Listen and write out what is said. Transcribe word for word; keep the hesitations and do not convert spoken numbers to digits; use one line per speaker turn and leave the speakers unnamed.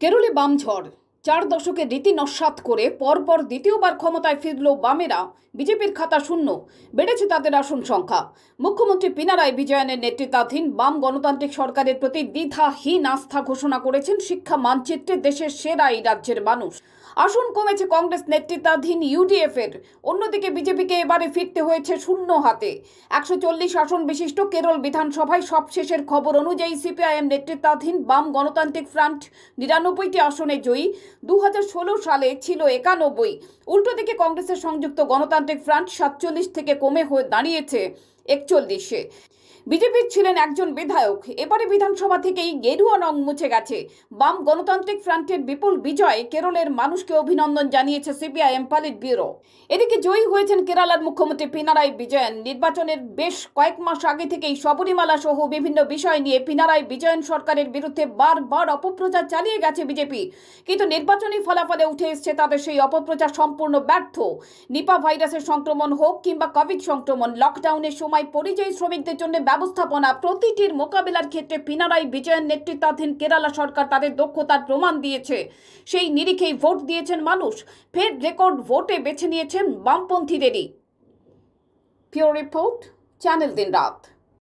কেরলে বাম ঝড় চার দশকে রীতি নস্যাৎ করে পরপর দ্বিতীয়বার ক্ষমতায় ফিরল বামেরা। বিজেপির খাতা শূন্য, বেড়েছে তাদের আসন সংখ্যা। মুখ্যমন্ত্রী পিনারাই বিজয়নের নেতৃত্বাধীন বাম গণতান্ত্রিক সরকারের প্রতি দ্বিধাহীন আস্থা ঘোষণা করেছেন শিক্ষা মানচিত্রে দেশের সেরা এই রাজ্যের মানুষ। আসন কমেছে কংগ্রেস নেতৃত্বাধীন ইউডিএফ এর। অন্যদিকে বিজেপিকে এবারে ফিরতে হয়েছে শূন্য হাতে। একশো চল্লিশ আসন বিশিষ্ট কেরল বিধানসভায় সবশেষের খবর অনুযায়ী সিপিআইএম নেতৃত্বাধীন বাম গণতান্ত্রিক ফ্রন্ট নিরানব্বইটি আসনে জয়ী। দু হাজার ষোলো সালে ছিল একানব্বই। উল্টো দিকে কংগ্রেসের সংযুক্ত গণতান্ত্রিক ফ্রন্ট সাতচল্লিশ থেকে কমে হয়ে দাঁড়িয়েছে একচল্লিশে। বিজেপির ছিলেন একজন বিধায়ক, এবারে বিধানসভা থেকেই গেরুয়া রং মুছে গেছে। বাম গণতান্ত্রিক ফ্রন্টের বিপুল বিজয় কেরলের মানুষকে অভিনন্দন জানিয়েছে সিপিআইএম পলিট ব্যুরো। এদিকে জয়ী হয়েছেন কেরালার মুখ্যমন্ত্রী পিনারাই বিজয়ন। নির্বাচনের বেশ কয়েক মাস আগে থেকেই শবরীমালা সহ বিভিন্ন বিষয় নিয়ে পিনারাই বিজয়ন সরকারের বিরুদ্ধে বারবার অপপ্রচার চালিয়ে গেছে বিজেপি, কিন্তু নির্বাচনী ফলাফলে উঠে এসছে তাদের সেই অপপ্রচার সম্পূর্ণ ব্যর্থ। নিপা ভাইরাসের সংক্রমণ হোক কিংবা কোভিড সংক্রমণ, লকডাউনের সময় পরিযায়ী শ্রমিকদের জন্য ব্যবস্থাপনা, প্রতিটির মোকাবেলার ক্ষেত্রে পিনারাই বিজয়ন নেতৃত্বাধীন কেরালা সরকার তাদের দক্ষতার প্রমাণ দিয়েছে। সেই নিরিখেই ভোট দিয়েছেন মানুষ। ফের রেকর্ড ভোটে বেছে নিয়েছেন বামপন্থীদেরই। পিওর রিপোর্ট, চ্যানেল দিন রাত।